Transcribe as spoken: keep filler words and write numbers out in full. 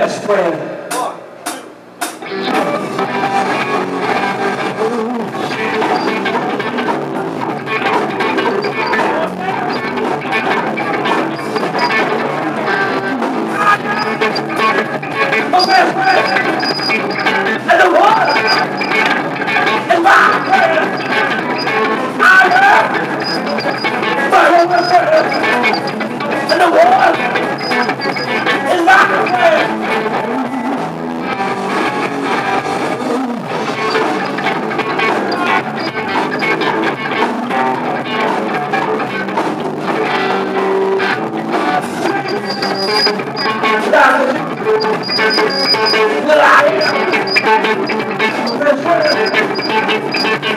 best friend. My best friend! And the one! And my friend! I love! My best friend! And the one! And my friend! Well, I am.